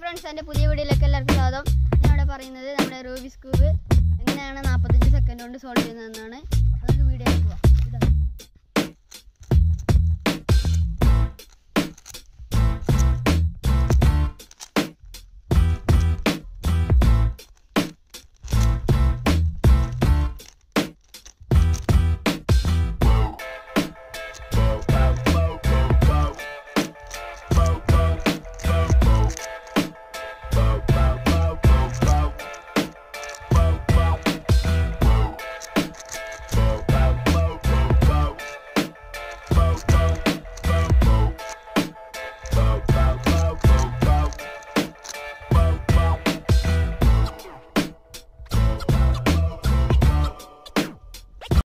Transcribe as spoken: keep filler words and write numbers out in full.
Friends, എൻ്റെ പുതിയ വീഡിയോയിലേക്ക് എല്ലാവർക്കും സ്വാഗതം. ഞാൻ ഇവിടെ പറയുന്നത് നമ്മുടെ റൂബിക്സ് ക്യൂബ് എങ്ങനെയാണ് നാൽപ്പത്തഞ്ച് സെക്കൻഡ് കൊണ്ട് സോൾവ് ചെയ്യുന്നതെന്നാണ്. നമുക്ക് വീഡിയോയിലേക്ക് പോകാം.